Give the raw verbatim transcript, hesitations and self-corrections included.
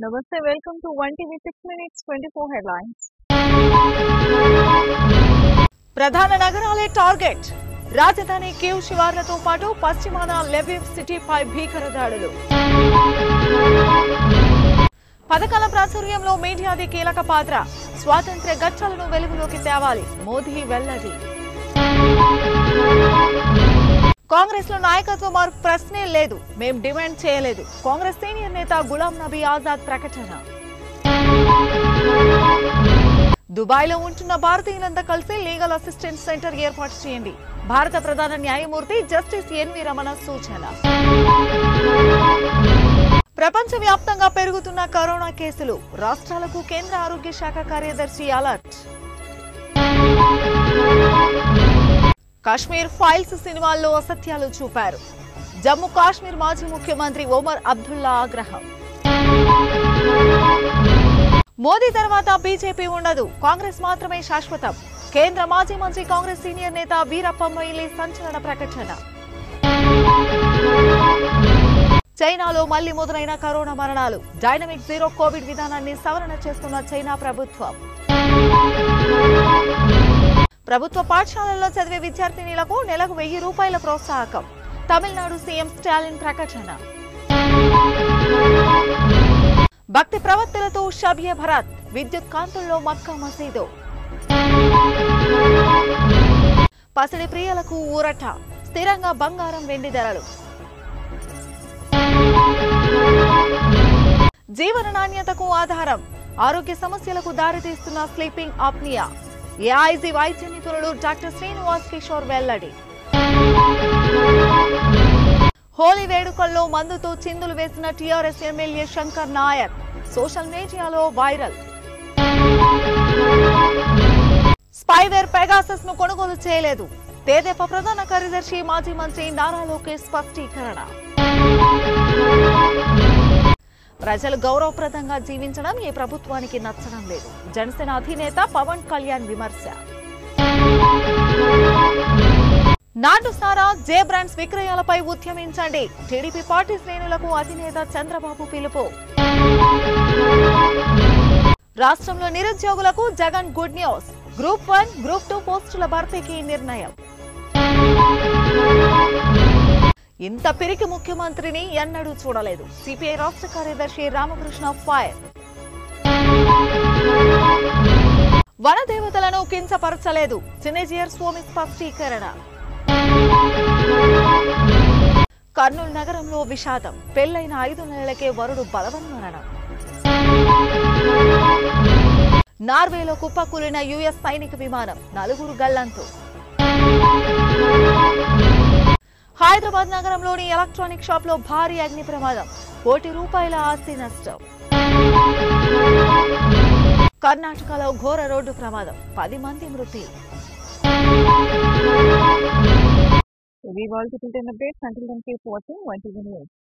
Namaste, welcome to one T V six minutes twenty-four headlines. ప్రధాన నగరాలే target. రాజధాని Kyiv శివార్లతో పాటు పశ్చిమాన లెవివ్ సిటీపై భీకర దాడులు. పథకాల ప్రాచుర్యంలో మీడియాది కీలక పాత్ర. స్వాతంత్ర్య ఘట్టాలను వెలుగులోకి తేవాలి. మోదీ వెల్లడి. కాంగ్రెస్ లో నాయకత్వ మార్పు ప్రశ్నే లేదు. మేం డిమాండ్ చేయలేదు. కాంగ్రెస్ సీనియర్ నేత గులాం నబీ ఆజాద్ ప్రకటన. దుబాయ్ లో ఉంటున్న భారతీయులంతా కలిసి లీగల్ అసిస్టెన్స్ సెంటర్ ఏర్పాటు చేయండి. భారత ప్రధాన న్యాయమూర్తి జస్టిస్ ఎన్వి రమణ సూచన. ప్రపంచ వ్యాప్తంగా పెరుగుతున్న కరోనా కేసులు. రాష్ట్రాలకు కేంద్ర ఆరోగ్య శాఖ కార్యదర్శి అలర్ట్. కాశ్మీర్ ఫైల్స్ సినిమాల్లో అసత్యాలు చూపారు. జమ్మూ కాశ్మీర్ మాజీ ముఖ్యమంత్రి ఒమర్ అబ్దుల్లా ఆగ్రహం. మోదీ తర్వాత బీజేపీ ఉండదు. కాంగ్రెస్ మాత్రమే శాశ్వతం. కేంద్ర మాజీ మంత్రి కాంగ్రెస్ సీనియర్ నేత వీరప్ప మొయిలీ సంచలన ప్రకటన. చైనాలో మళ్లీ మొదలైన కరోనా మరణాలు. డైనమిక్ జీరో కోవిడ్ విధానాన్ని సవరణ చేస్తున్న చైనా ప్రభుత్వం. ప్రభుత్వ పాఠశాలల్లో చదివే విద్యార్థినులకు నెలకు వెయ్యి రూపాయల ప్రోత్సాహకం. తమిళనాడు సీఎం స్టాలిన్ ప్రకటన. భక్తి ప్రవక్తలతో షబియే భరత్. విద్యుత్ కాంతుల్లో మక్కా మసీదు. పసిడి ప్రియులకు ఊరట. స్థిరంగా బంగారం వెండి ధరలు. జీవన నాణ్యతకు ఆధారం. ఆరోగ్య సమస్యలకు దారితీస్తున్న స్లీపింగ్ ఆప్నియా. ఏఐజీ వైద్య నిపుణుడు డాక్టర్ శ్రీనివాస్ కిషోర్ వెల్లడి. హోలీ వేడుకల్లో మందుతో చిందులు వేసిన టీఆర్ఎస్ ఎమ్మెల్యే శంకర్ నాయక్. సోషల్ మీడియాలో వైరల్. స్పైవేర్ పెగాసస్ ను కొనుగోలు చేయలేదు. తెదేపా ప్రధాన కార్యదర్శి మాజీ మంత్రి నారా లోకేష్ స్పష్టీకరణ. ప్రజలు గౌరవప్రదంగా జీవించడం ఈ ప్రభుత్వానికి నచ్చడం లేదు. జనసేన అధినేత పవన్ కళ్యాణ్ విమర్శ. నాటు సారా జే బ్రాండ్స్ విక్రయాలపై ఉద్యమించండి. టీడీపీ పార్టీ శ్రేణులకు అధినేత చంద్రబాబు పిలుపు. రాష్ట్రంలో నిరుద్యోగులకు Jagan good news. Group one group two పోస్టుల భర్తీకి నిర్ణయం. ఇంత పిరికి ముఖ్యమంత్రిని ఎన్నడూ చూడలేదు. సిపిఐ రాష్ట్ర కార్యదర్శి రామకృష్ణ ఫైర్. వనదేవతలను కించపరచలేదు. చినేజియర్ స్వామి స్పష్టీకరణ. కర్నూలు నగరంలో విషాదం. పెళ్లైన ఐదు నెలలకే వరుడు బలవన్మరణం. నార్వేలో కుప్పకూలిన యుఎస్ సైనిక విమానం. నలుగురు గల్లంతు. హైదరాబాద్ నగరంలోని ఎలక్ట్రానిక్ షాప్ లో భారీ అగ్ని ప్రమాదం. కోటి రూపాయల ఆస్తి నష్టం. కర్ణాటకలో ఘోర రోడ్డు ప్రమాదం. పది మంది మృతి. We will keep updates until then keep watching one T V News.